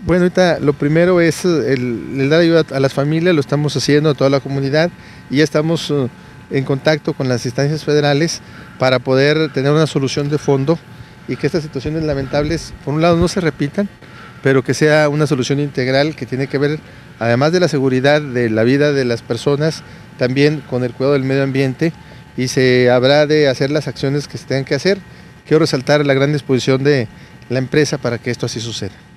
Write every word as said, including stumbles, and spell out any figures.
Bueno, ahorita lo primero es el, el dar ayuda a las familias, lo estamos haciendo a toda la comunidad y ya estamos uh, en contacto con las instancias federales para poder tener una solución de fondo y que estas situaciones lamentables, por un lado, no se repitan, pero que sea una solución integral que tiene que ver, además de la seguridad de la vida de las personas, también con el cuidado del medio ambiente, y se habrá de hacer las acciones que se tengan que hacer. Quiero resaltar la gran disposición de la empresa para que esto así suceda.